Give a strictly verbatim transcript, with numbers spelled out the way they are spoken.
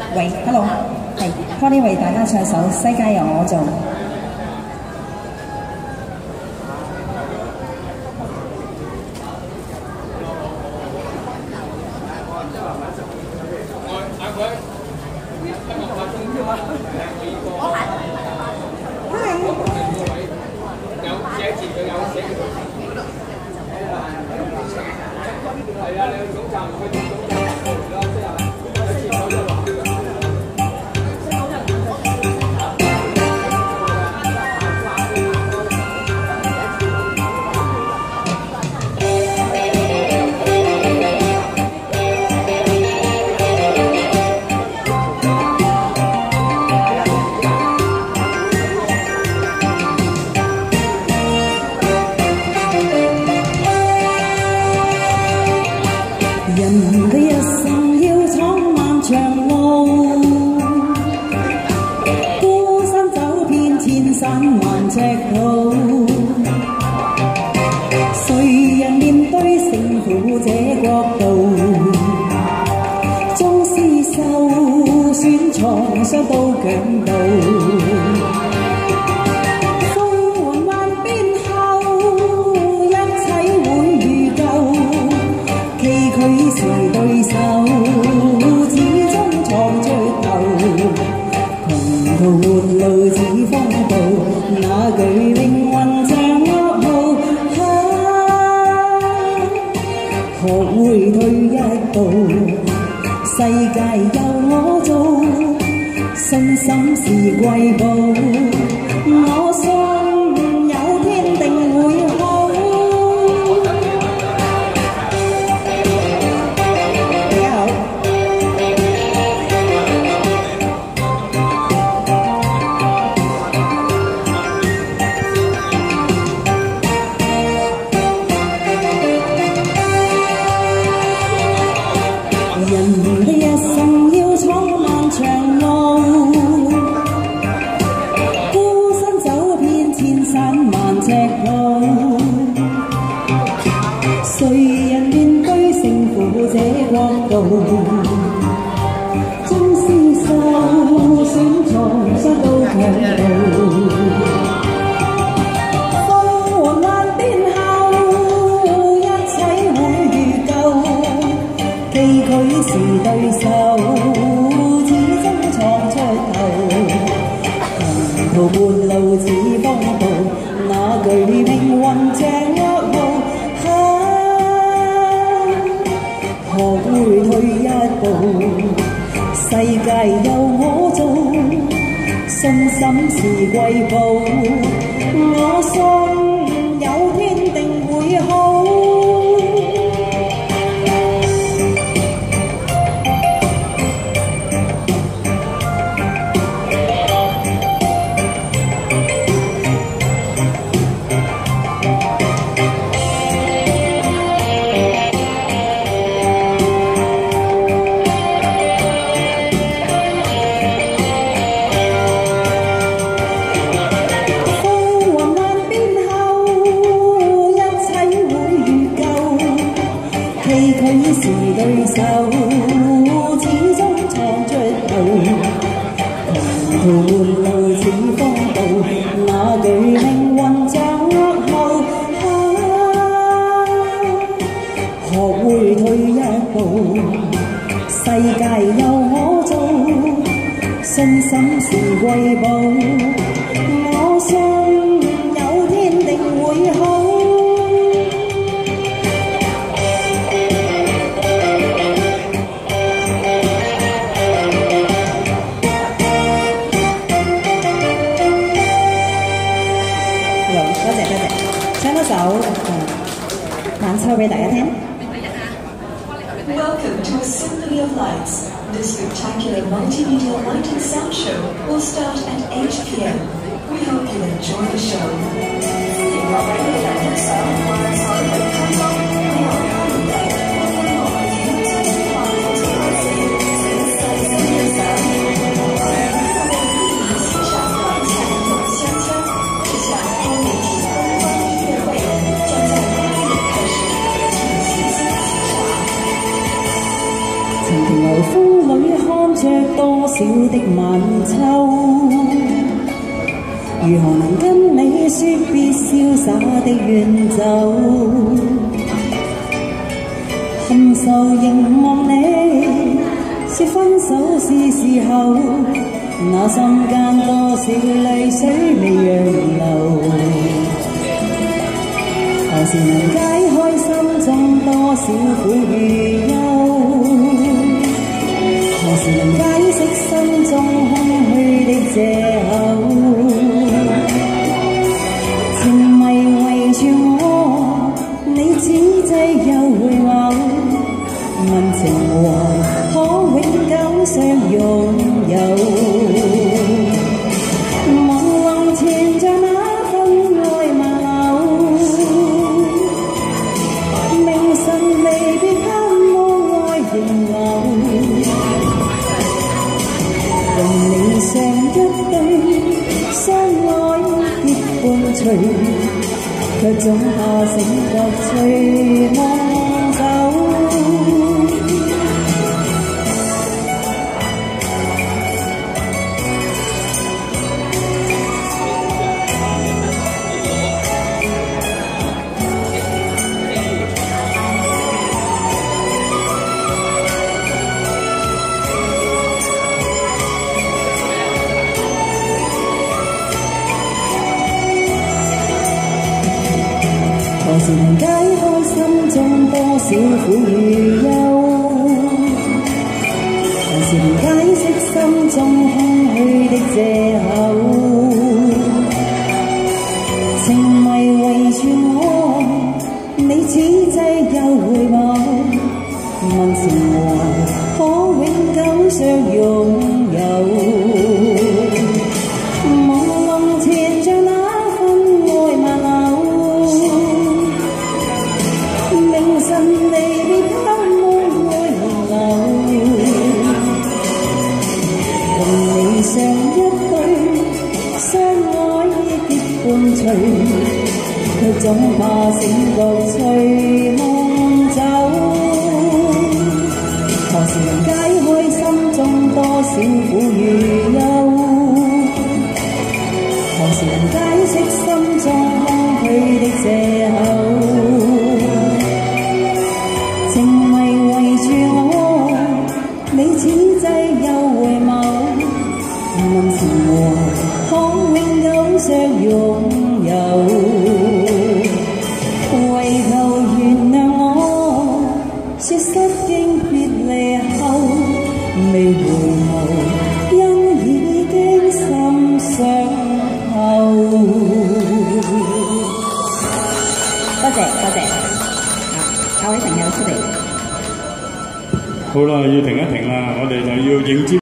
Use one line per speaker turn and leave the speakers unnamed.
喂 ，Hello， 係 Connie 為大家唱首《世界由我做》。人的一生要闖漫長路，孤身走遍千山萬尺路。誰人面對勝負這國度？縱是受損創傷都強渡。佢是對手，始終闖出頭。窮途末路似風暴，那具靈魂像噩耗。學會退一步，世界由我做，信心是貴寶。我信有天定會好。人的一生要闖漫長路，孤身走遍千山萬尺路。誰人面對勝負這國度？縱是受損創傷都強渡。佢是對手，始終闖出頭。窮途末路似風暴，那具命運像噩耗。學會退一步，世界由我做，信心是貴寶。我信有天定會好。佢是對手，始終闖出頭。窮途末路似風暴，那具靈魂像噩耗。學會退一步，世界由我做，信心是貴寶。我信有天定會好。多謝多謝，唱多首誒晚秋俾大家聽。
Welcome to a Symphony of Lights. This spectacular multimedia light and sound show will start at eight p m We hope you enjoy the show.
流風裏看擔着多少的晚秋，如何能跟你說別瀟灑的遠走？含愁凝望你，說分手是時候，那心間多少淚水未讓流。何時能解開心中多少苦與憂？何時能解釋心中空虛的藉口？情迷圍住我，你只掣又回眸，問情和可永久相擁有。朦朧纏着那份愛萬縷，明晨離別盼望愛仍留。共你相一對，相愛結伴隨，卻總怕醒覺隨夢走。何時能解開心中多少苦與憂？何時能解釋心中空虛的藉口？情迷圍住我，你只掣又回眸，問情和可永久相擁有。像一對相愛結伴隨，卻總怕醒覺隨夢走。何時能解開心中多少苦與憂？何時能解釋心中空虛的藉口？情迷圍住我，你只掣又回眸，問情和可永久相擁有。為求原諒我，說失經別離後未回眸，因已經心傷透。多謝多謝，啊，各位朋友出嚟。
好啦，要停一停啦，我哋就要迎接。